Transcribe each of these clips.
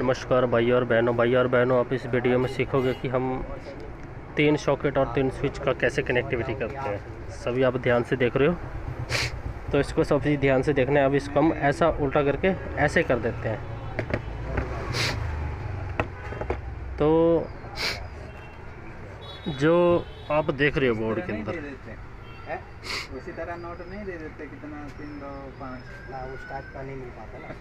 नमस्कार भाई और बहनों, आप इस वीडियो में सीखोगे कि हम 3 सॉकेट और 3 स्विच का कैसे कनेक्टिविटी करते हैं। सभी आप ध्यान से देख रहे हो, तो इसको सभी ध्यान से देखना है। अब इसको हम ऐसा उल्टा करके ऐसे कर देते हैं। तो जो आप देख रहे हो बोर्ड के अंदर, उसी तरह नोट नहीं दे देते कितना 3 2 5 वो स्टार्ट का नहीं मिल पाता ना।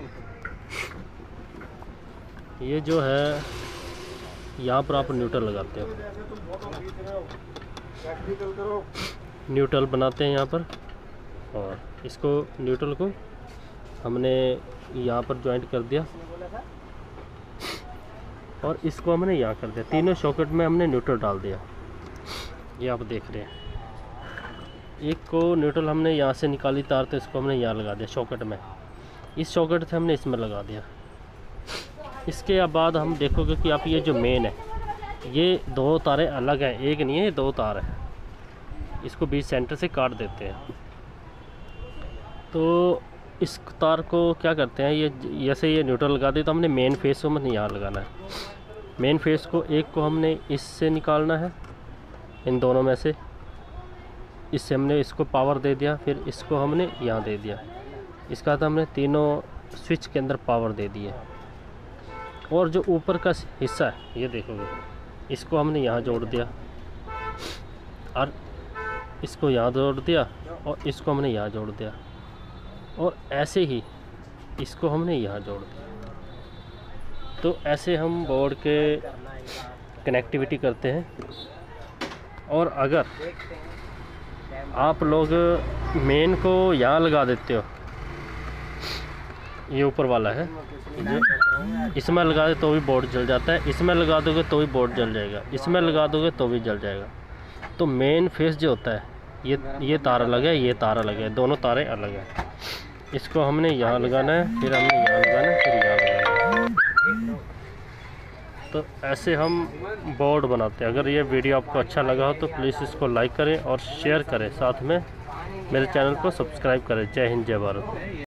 ये जो है यहाँ पर आप न्यूट्रल लगाते हो, न्यूट्रल बनाते हैं यहाँ पर, और इसको न्यूट्रल को हमने यहाँ पर ज्वाइंट कर दिया और इसको हमने यहाँ कर दिया। तीनों सॉकेट में हमने न्यूट्रल डाल दिया। ये आप देख रहे हैं, एक को न्यूट्रल हमने यहाँ से निकाली तार, तो इसको हमने यहाँ लगा दिया सॉकेट में। इस सॉकेट से हमने इसमें लगा दिया। इसके बाद हम देखोगे कि आप ये जो मेन है, ये 2 तारें अलग हैं, एक नहीं है, ये 2 तार है। इसको बीच सेंटर से काट देते हैं। तो इस तार को क्या करते हैं, ये जैसे ये न्यूट्रल लगा दी, तो हमने मेन फेस को हमने यहाँ लगाना है। मेन फेस को एक को हमने इससे निकालना है, इन दोनों में से। इससे हमने इसको पावर दे दिया, फिर इसको हमने यहाँ दे दिया। इसका बाद हमने तीनों स्विच के अंदर पावर दे दिए। और जो ऊपर का हिस्सा है, ये देखोगे, इसको हमने यहाँ जोड़ दिया और इसको यहाँ जोड़ दिया और इसको हमने यहाँ जोड़ दिया, और ऐसे ही इसको हमने यहाँ जोड़ दिया। तो ऐसे हम बोर्ड के कनेक्टिविटी करते हैं। और अगर आप लोग मेन को यहाँ लगा देते हो, ये ऊपर वाला है, इसमें लगा दे तो भी बोर्ड जल जाता है, इसमें लगा दोगे तो भी बोर्ड जल जाएगा, इसमें लगा दोगे तो भी जल जाएगा। तो मेन फेस जो होता है, ये तार अलग है, ये तार अलग है, दोनों तारें अलग हैं। इसको हमने यहाँ लगाना है, फिर हमने यहाँ लगाना है, फिर यहाँ लगाना है। तो ऐसे हम बोर्ड बनाते हैं। अगर ये वीडियो आपको अच्छा लगा हो तो प्लीज़ इसको लाइक करें और शेयर करें, साथ में मेरे चैनल को सब्सक्राइब करें। जय हिंद, जय भारत।